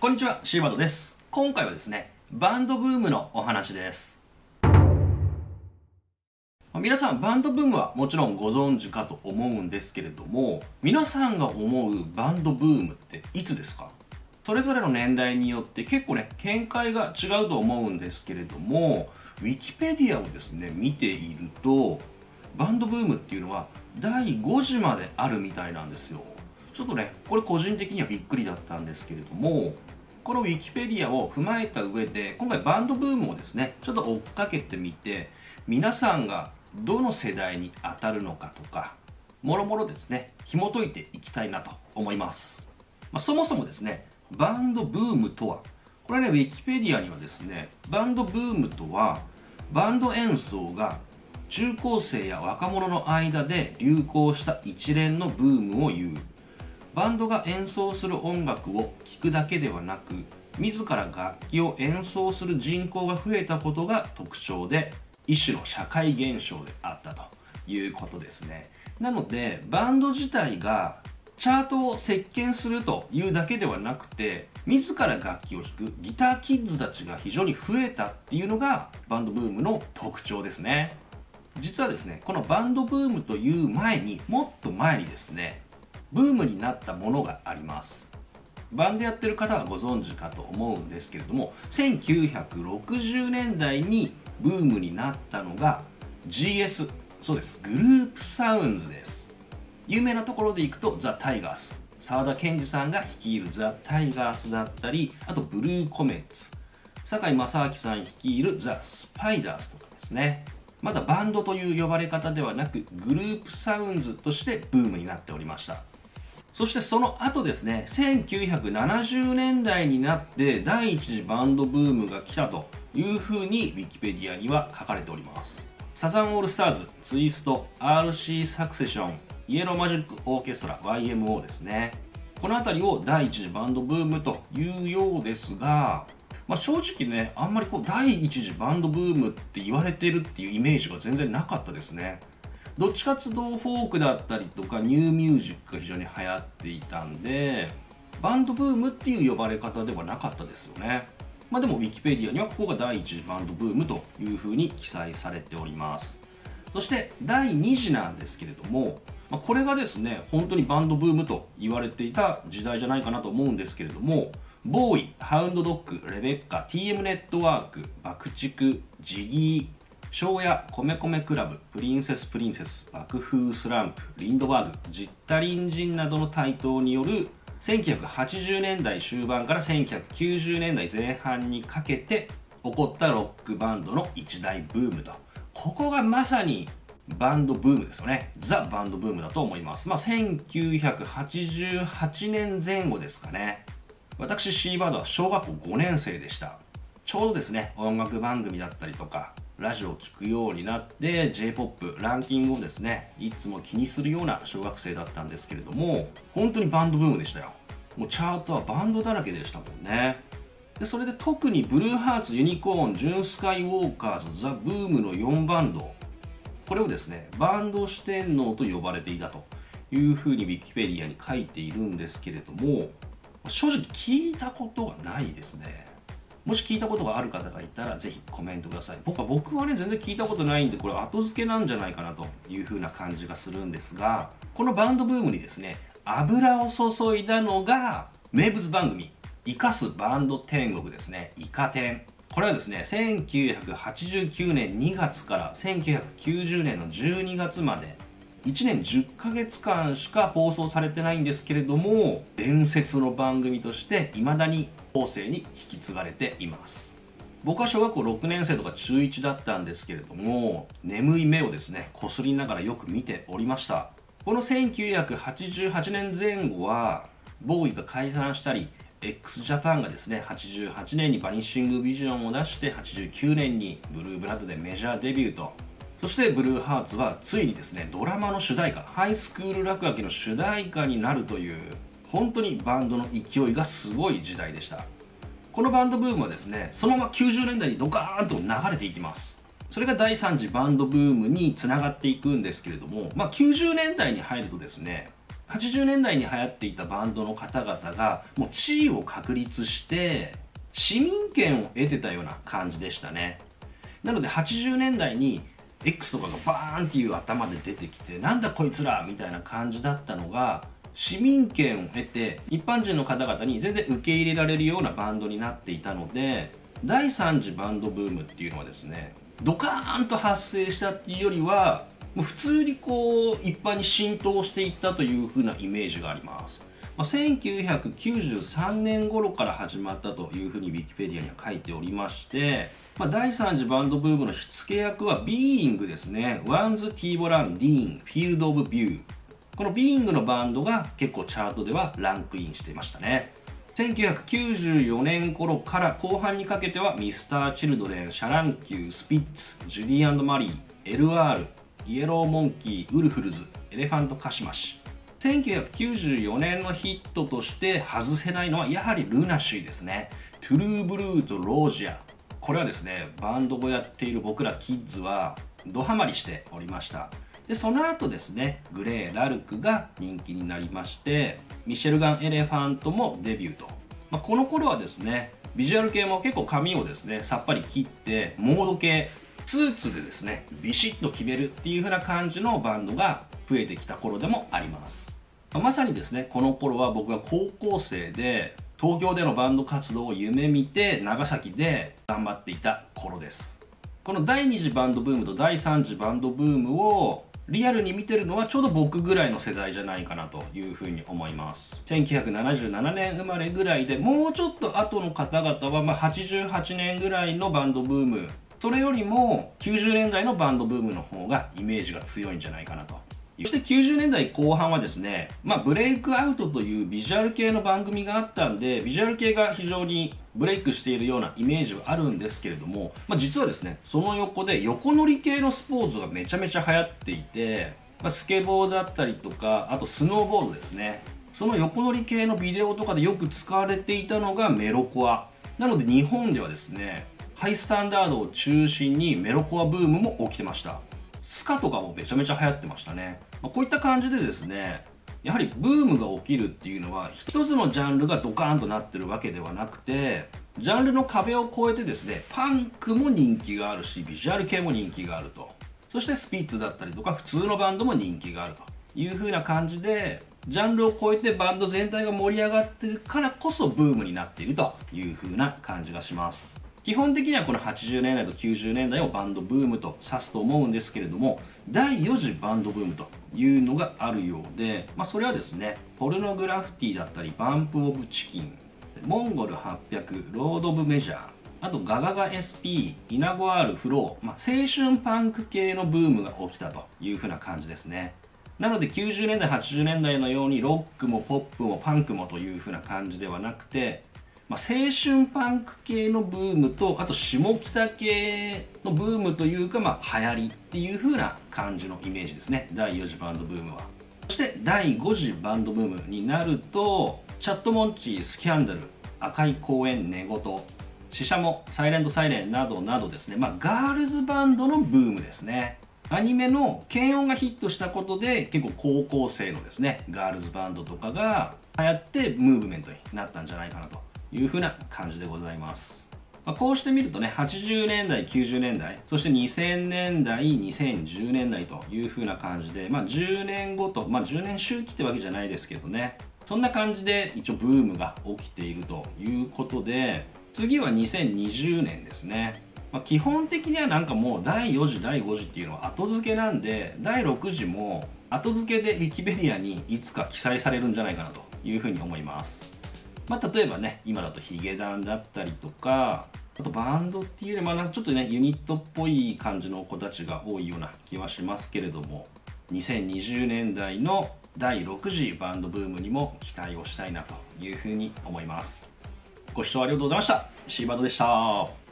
こんにちは、シーバードです。今回はですね、バンドブームのお話です。皆さん、バンドブームはもちろんご存知かと思うんですけれども、皆さんが思うバンドブームっていつですか？それぞれの年代によって結構ね、見解が違うと思うんですけれども、ウィキペディアをですね、見ていると、バンドブームっていうのは第5次まであるみたいなんですよ。ちょっとね、これ個人的にはびっくりだったんですけれども、このウィキペディアを踏まえた上で、今回バンドブームをですね、ちょっと追っかけてみて、皆さんがどの世代に当たるのかとか、もろもろですね、紐解いていきたいなと思います。そもそもですね、バンドブームとは、これね、ウィキペディアにはですね、バンドブームとは、バンド演奏が中高生や若者の間で流行した一連のブームを言う。バンドが演奏する音楽を聴くだけではなく、自ら楽器を演奏する人口が増えたことが特徴で、一種の社会現象であったということですね。なので、バンド自体がチャートを席巻するというだけではなくて、自ら楽器を弾くギターキッズたちが非常に増えたっていうのがバンドブームの特徴ですね。実はですね、このバンドブームという前に、もっと前にですね、ブームになったものがあります。バンドやってる方はご存知かと思うんですけれども、1960年代にブームになったのが GS、 そうです、グループサウンズです。有名なところでいくとザ・タイガース、沢田研二さんが率いるザ・タイガースだったり、あとブルーコメッツ、堺正明さん率いるザ・スパイダースとかですね。まだバンドという呼ばれ方ではなく、グループサウンズとしてブームになっておりました。そしてその後ですね、1970年代になって第一次バンドブームが来たというふうにウィキペディアには書かれております。サザンオールスターズ、ツイスト、RC サクセション、イエローマジックオーケストラ、YMO ですね。この辺りを第一次バンドブームというようですが、正直ね、あんまり第一次バンドブームって言われてるっていうイメージが全然なかったですね。どっちかというとフォークだったりとかニューミュージックが非常に流行っていたんで、バンドブームっていう呼ばれ方ではなかったですよね。でもウィキペディアにはここが第一次バンドブームというふうに記載されております。そして第2次なんですけれども、これがですね、本当にバンドブームと言われていた時代じゃないかなと思うんですけれども、ボーイ、ハウンドドッグ、レベッカ、TM ネットワーク、爆竹、ジギー、庄屋、米米クラブ、プリンセス、爆風スランプ、リンドバーグ、ジッタリンジンなどの台頭による1980年代終盤から1990年代前半にかけて起こったロックバンドの一大ブームと。ここがまさにバンドブームですよね。ザ・バンドブームだと思います。1988年前後ですかね。私、シーバードは小学校5年生でした。ちょうどですね、音楽番組だったりとか、ラジオを聴くようになって J-POP ランキングをですね、いつも気にするような小学生だったんですけれども、本当にバンドブームでしたよ。もうチャートはバンドだらけでしたもんね。でそれで特にブルーハーツ、ユニコーン、ジュンスカイウォーカーズ、ザ・ブームの4バンド、これをですね、バンド四天王と呼ばれていたというふうにウィキペディアに書いているんですけれども、正直聞いたことがないですね。もし聞いたことがある方がいたらぜひコメントください。僕はね、全然聞いたことないんで、これ後付けなんじゃないかなという風な感じがするんですが、このバンドブームにですね、油を注いだのが名物番組、イカすバンド天国ですね、イカ天。これはですね、1989年2月から1990年の12月まで、1年10ヶ月間しか放送されてないんですけれども、伝説の番組として未だに後世に引き継がれています。僕は小学校6年生とか中1だったんですけれども、眠い目をですね、こすりながらよく見ておりました。この1988年前後は、ボーイが解散したり、x ジャパンがですね、88年にバニッシングビジョンを出して、89年にブルーブラッドでメジャーデビューと、そしてブルーハーツはついにですね、ドラマの主題歌、ハイスクール落書きの主題歌になるという、本当にバンドの勢いがすごい時代でした。このバンドブームはですね、そのまま90年代にドカーンと流れていきます。それが第3次バンドブームにつながっていくんですけれども、90年代に入るとですね、 80年代に流行っていたバンドの方々がもう地位を確立して市民権を得てたような感じでしたね。なので80年代に X とかがバーンっていう頭で出てきて、なんだこいつらみたいな感じだったのが、市民権を得て一般人の方々に全然受け入れられるようなバンドになっていたので、第3次バンドブームっていうのはですね、ドカーンと発生したっていうよりはもう普通にこう一般に浸透していったという風なイメージがあります。1993年頃から始まったというふうに Wikipedia には書いておりまして、第3次バンドブームの火付け役は Being ですね。ワンズ・ティーボラン・ディーン、フィールド・オブ・ビュー。この Being のバンドが結構チャートではランクインしていましたね。1994年頃から後半にかけては Mr.Children、シャランキュー、スピッツ、ジュディ&マリー、LR、イエローモンキー、ウルフルズ、エレファントカシマシ。1994年のヒットとして外せないのはやはりルナシーですね。トゥルーブルーとロージア。これはですね、バンドをやっている僕らキッズはドハマりしておりました。で、その後ですね、グレー・ラルクが人気になりまして、ミシェルガン・エレファントもデビューと。この頃はですね、ビジュアル系も結構髪をですね、さっぱり切って、モード系、スーツでですね、ビシッと決めるっていう風な感じのバンドが増えてきた頃でもあります。まさにですね、この頃は僕が高校生で東京でのバンド活動を夢見て長崎で頑張っていた頃です。この第2次バンドブームと第3次バンドブームをリアルに見てるのはちょうど僕ぐらいの世代じゃないかなというふうに思います。1977年生まれぐらいで、もうちょっと後の方々は88年ぐらいのバンドブーム、それよりも90年代のバンドブームの方がイメージが強いんじゃないかなと。そして90年代後半はですね、ブレイクアウトというビジュアル系の番組があったんで、ビジュアル系が非常にブレイクしているようなイメージはあるんですけれども、実はですね、その横で横乗り系のスポーツがめちゃめちゃ流行っていて、スケボーだったりとか、あとスノーボードですね。その横乗り系のビデオとかでよく使われていたのがメロコア。なので日本ではですね、ハイスタンダードを中心にメロコアブームも起きてました。スカとかもめちゃめちゃ流行ってましたね。こういった感じでですね、やはりブームが起きるっていうのは一つのジャンルがドカーンとなってるわけではなくて、ジャンルの壁を越えてですね、パンクも人気があるし、ビジュアル系も人気があると。そしてスピッツだったりとか普通のバンドも人気があるという風な感じで、ジャンルを超えてバンド全体が盛り上がってるからこそブームになっているという風な感じがします。基本的にはこの80年代と90年代をバンドブームと指すと思うんですけれども、第4次バンドブームというのがあるようで、それはですね、ポルノグラフィティだったり、バンプ・オブ・チキン、モンゴル800、ロード・オブ・メジャー、あとガガガ SP、イナゴ R、フロー、青春パンク系のブームが起きたというふうな感じですね。なので90年代、80年代のようにロックもポップもパンクもというふうな感じではなくて、青春パンク系のブームと、あと下北系のブームというか、流行りっていう風な感じのイメージですね。第4次バンドブームは。そして第5次バンドブームになると、チャットモンチー、スキャンダル、赤い公園、寝言、シシャモ、サイレントサイレンなどなどですね、ガールズバンドのブームですね。アニメの軽音がヒットしたことで、結構高校生のですね、ガールズバンドとかが流行ってムーブメントになったんじゃないかなという風な感じでございます。こうしてみるとね、80年代、90年代、そして2000年代、2010年代という風な感じで、10年ごと、10年周期ってわけじゃないですけどね、そんな感じで一応ブームが起きているということで、次は2020年ですね。基本的にはなんかもう第4次、第5次っていうのは後付けなんで、第6次も後付けで Wikipedia にいつか記載されるんじゃないかなという風に思います。例えばね、今だとヒゲダンだったりとか、あとバンドっていうよりちょっとね、ユニットっぽい感じの子たちが多いような気はしますけれども、2020年代の第6次バンドブームにも期待をしたいなというふうに思います。ご視聴ありがとうございました。シーバードでした。